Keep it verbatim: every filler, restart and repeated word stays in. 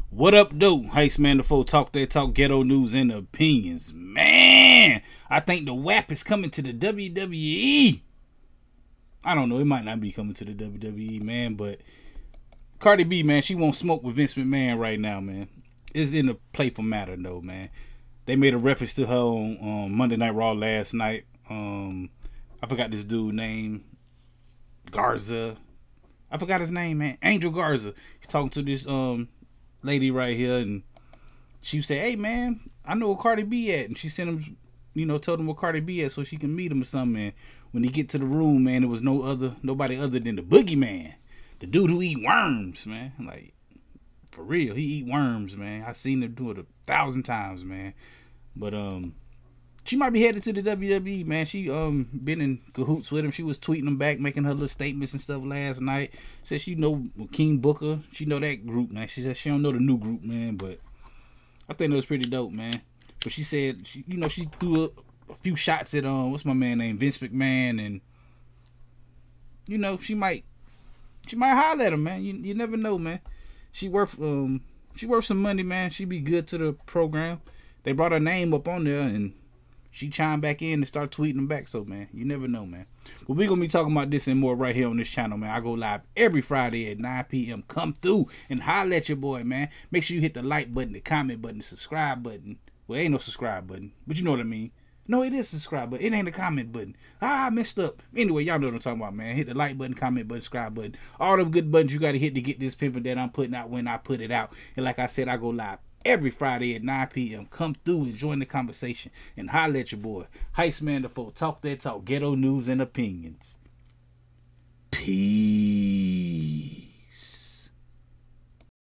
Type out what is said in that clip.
What up, though? Heist Man the Foe, talk that talk, ghetto news and opinions. Man, I think the W A P is coming to the W W E. I don't know, it might not be coming to the W W E, man, but Cardi B, man, she won't smoke with Vince McMahon right now, man. It's in a playful matter, though, man. They made a reference to her on um, Monday Night Raw last night. Um, I forgot this dude's name. Garza. I forgot his name, man. Angel Garza. He's talking to this um lady right here, and she said, "Hey, man, I know where Cardi B at," and she sent him, you know, told him where Cardi B at so she can meet him or something. And when he get to the room, man, there was no other, nobody other than the boogeyman, the dude who eat worms, man. Like, for real, he eat worms, man. I seen him do it a thousand times, man. But um, she might be headed to the W W E, man. She um been in cahoots with him. She was tweeting him back, making her little statements and stuff last night. Said she know King Booker. She know that group, man. She said she don't know the new group, man. But I think it was pretty dope, man. But she said, she, you know, she threw a, a few shots at um what's my man name, Vince McMahon, and you know she might she might holler at him, man. You you never know, man. She worth um she worth some money, man. She be good to the program. They brought her name up on there, and she chimed back in and start tweeting them back. So, man, you never know, man. But we're going to be talking about this and more right here on this channel, man. I go live every Friday at nine P M Come through and holler at your boy, man. Make sure you hit the like button, the comment button, the subscribe button. Well, ain't no subscribe button, but you know what I mean. No, it is subscribe button. It ain't a comment button. Ah, I messed up. Anyway, y'all know what I'm talking about, man. Hit the like button, comment button, subscribe button. All them good buttons you got to hit to get this pimping that I'm putting out when I put it out. And like I said, I go live every Friday at nine P M Come through and join the conversation and holler at your boy. Heist Man the Foe, talk that talk, ghetto news and opinions. Peace.